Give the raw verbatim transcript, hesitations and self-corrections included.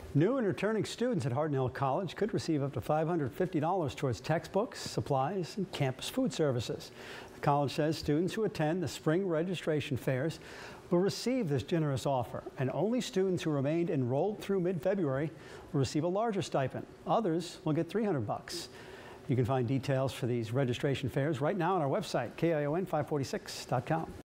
New and returning students at Hartnell College could receive up to five hundred fifty dollars towards textbooks, supplies, and campus food services. The college says students who attend the spring registration fairs will receive this generous offer, and only students who remained enrolled through mid-February will receive a larger stipend. Others will get three hundred bucks. You can find details for these registration fairs right now on our website, K I O N five forty-six dot com.